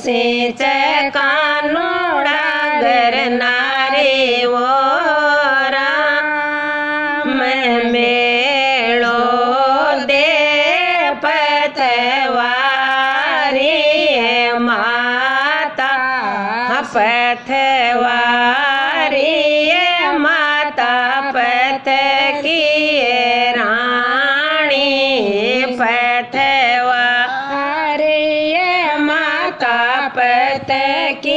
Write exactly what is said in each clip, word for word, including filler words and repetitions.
सिंच कानूड़ा गर नारी वो राम मेलो दे पथवारी माता पथवारी माता पथ की रानी पथवारी माता पथ की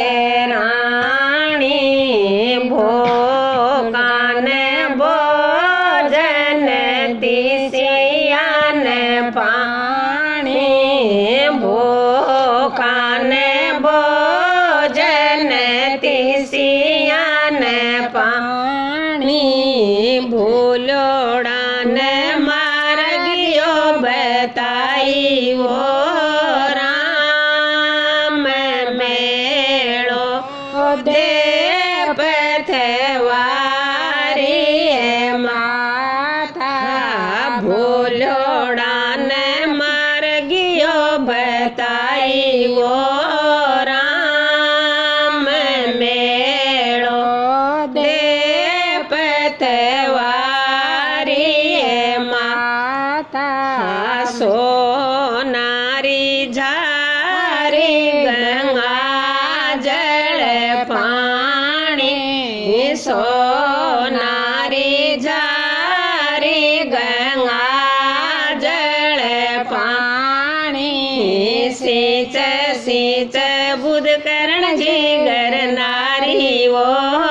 रानी भोकान भोजन तिसियान पानी भोकान भोजन तिसियान पानी भूलोड़ान मार्गियो बताई वो राम मेलो दे पथवारी माता भूलोड़ान मार्गियो बताई वो राम मेलो दे पथवारी माता सोनारी झारी गंगा जल पानी सोनारी झारी गंगा जल पानी सिंच सिंच बुध करण जी गर नारी वो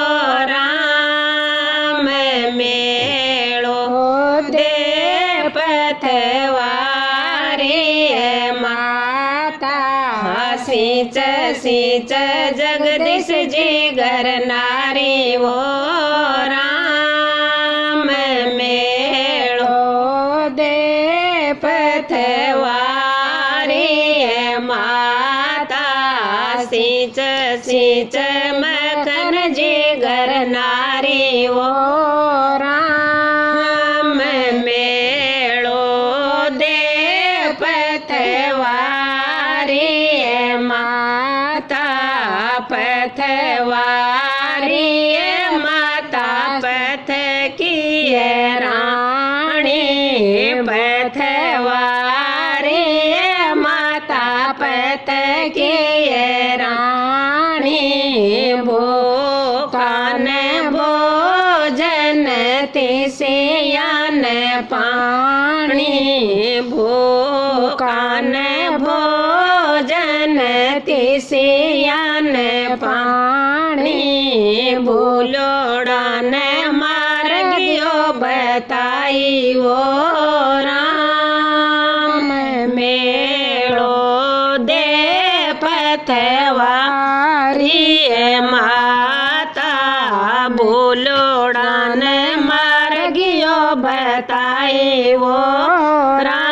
राम मेलो दे पथवारी माता सिंच सिंच जगदीश जी गर नारी वो राम मेलो दे पथवारी माता सिंच सिंच मखन जी गर नारी वो राम मेलो दे पथवारी माता पथवारी माता पथ की रानी पथवारी माता पथ की रानी भोकान भोजन तिसियान पानी भोकान भोजन तिसियान पानी भूलोड़ान मार्गियो बताई वो राम मेलो दे पथवारी माता भूलोड़ान मार्गियो बताई वो राम